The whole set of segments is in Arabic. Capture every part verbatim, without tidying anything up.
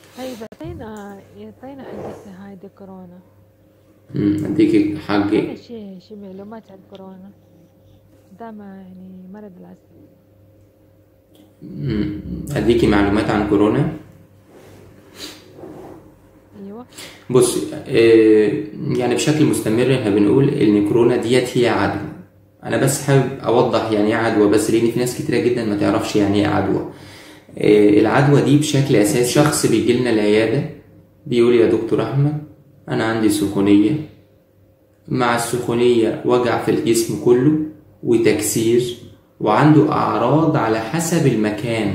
طيب اعطينا اعطينا حقت هاي دي كورونا. امم اديكي اعطينا حاجة. شي شي معلومات عن كورونا. ده ما يعني مرض العصر. امم اديكي معلومات عن كورونا. ايوه. بص، آه، يعني بشكل مستمر احنا بنقول ان كورونا ديت هي عدوى. انا بس حابب اوضح يعني ايه عدوى، بس لان في ناس كتيره جدا ما تعرفش يعني ايه عدوى. آه، العدوى دي بشكل اساسي شخص بيجي لنا العياده بيقول يا دكتور احمد انا عندي سخونيه، مع السخونيه وجع في الجسم كله وتكسير، وعنده اعراض على حسب المكان.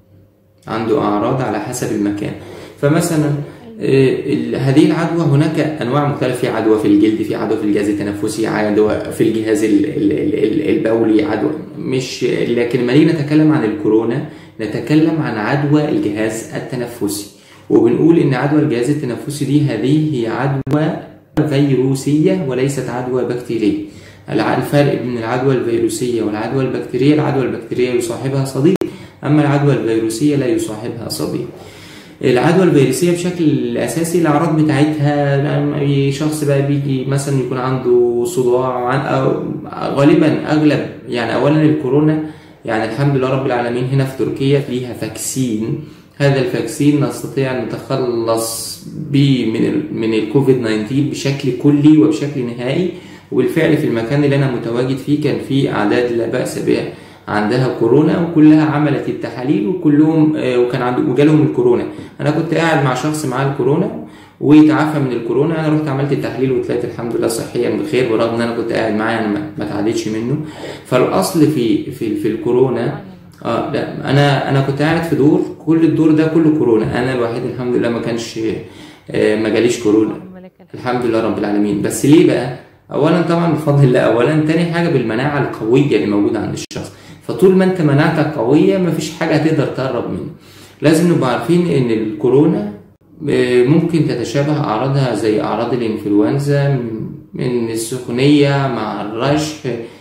عنده أعراض على حسب المكان. فمثلا ايوه. آه، ال- هذه العدوى هناك أنواع مختلفة، في عدوى في الجلد، في عدوى في الجهاز التنفسي، عدوى في الجهاز ال- ال- ال- ال- البولي، عدوى مش. لكن لما نيجي نتكلم عن الكورونا نتكلم عن عدوى الجهاز التنفسي، وبنقول إن عدوى الجهاز التنفسي دي هذه هي عدوى فيروسية وليست عدوى بكتيرية. الع- الفرق بين العدوى الفيروسية والعدوى البكتيرية، العدوى البكتيرية يصاحبها صديد، أما العدوى الفيروسية لا يصاحبها صديد. العدوى الفيروسية بشكل أساسي الأعراض بتاعتها لما شخص بقى بيجي مثلا يكون عنده صداع عن أو غالبا أغلب يعني أولا الكورونا يعني الحمد لله رب العالمين هنا في تركيا ليها فاكسين. هذا الفاكسين نستطيع أن نتخلص به من ال من الكوفيد تسعة عشر بشكل كلي وبشكل نهائي. وبالفعل في المكان اللي أنا متواجد فيه كان في أعداد لا بأس بها عندها كورونا، وكلها عملت التحاليل وكلهم آه، وكان عنده وجالهم الكورونا. انا كنت قاعد مع شخص معاه الكورونا وتعافى من الكورونا، انا رحت عملت التحليل وطلعت الحمد لله صحيا بخير، برغم ان انا كنت قاعد معاه يعني ما ما اتعديتش منه. فالاصل في في في الكورونا. سبحان الله. اه لا، انا انا كنت قاعد في دور، كل الدور ده كله كورونا، انا الوحيد الحمد لله ما كانش آه، ما جاليش كورونا. اللهم لك الحمد. الحمد لله رب العالمين. بس ليه بقى؟ اولا طبعا بفضل الله اولا، تاني حاجه بالمناعه القويه اللي موجوده عند الشخص. فطول ما انت مناعتك قويه مفيش حاجه هتقدر تقرب منه. لازم نبقى عارفين ان الكورونا آه، ممكن تتشابه اعراضها زي اعراض الانفلونزا، من السخونيه مع الرشح،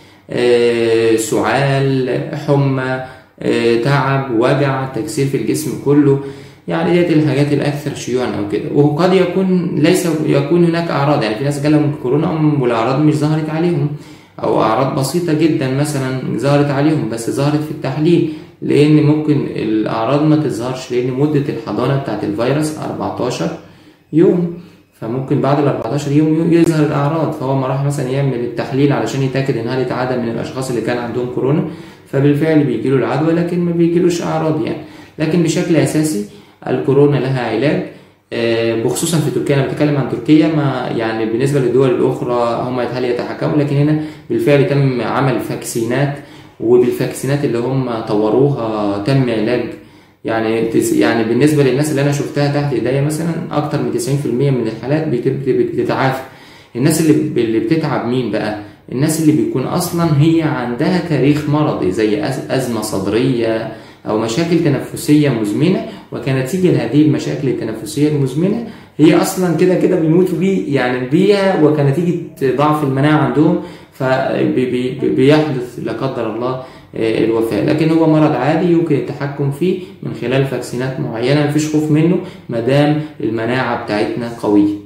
آه، سعال، حمى، آه، تعب، وجع، تكسير في الجسم كله. يعني ديت الحاجات الاكثر شيوعا او كده. وقد يكون ليس يكون هناك اعراض، يعني في ناس جالهم كورونا والاعراض مش ظهرت عليهم، او اعراض بسيطه جدا مثلا ظهرت عليهم بس ظهرت في التحليل. لان ممكن الاعراض ما تظهرش لان مده الحضانه بتاعت الفيروس أربعتاشر يوم، فممكن بعد ال أربعتاشر يوم يظهر الاعراض. فهو ما راح مثلا يعمل التحليل علشان يتاكد ان هل اتعدى من الاشخاص اللي كان عندهم كورونا، فبالفعل بيجيله العدوى لكن ما بيجيلوش اعراض يعني. لكن بشكل اساسي الكورونا لها علاج، آه، بخصوصا في تركيا. انا بتكلم عن تركيا، ما يعني بالنسبه للدول الاخرى هم يتهيألي يتحكموا، لكن هنا بالفعل تم عمل فاكسينات، وبالفاكسينات اللي هم طوروها تم علاج. يعني تس- يعني بالنسبه للناس اللي انا شفتها تحت ايديا مثلا اكتر من تسعين في المية من الحالات بت- بت- بتتعافى. الناس اللي اللي بتتعب مين بقى؟ الناس اللي بيكون اصلا هي عندها تاريخ مرضي زي أز- ازمه صدريه او مشاكل تنفسيه مزمنه، وكنتيجه لهذه المشاكل التنفسيه المزمنه هي اصلا كده كده بيموتوا بيه يعني بيها، وكنتيجه ضعف المناعه عندهم فبيحدث لا قدر الله آه، الوفاة. لكن هو مرض عادي يمكن التحكم فيه من خلال فاكسينات معينة، مفيش خوف منه ما دام المناعة بتاعتنا قوية.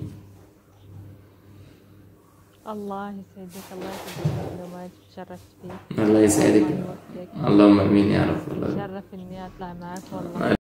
الله يسعدك، الله يسعدك المعلومات، تشرفت فيك. الله يسعدك. الله يوفقك. اللهم امين يا رب. الله تشرف اني اطلع معك والله.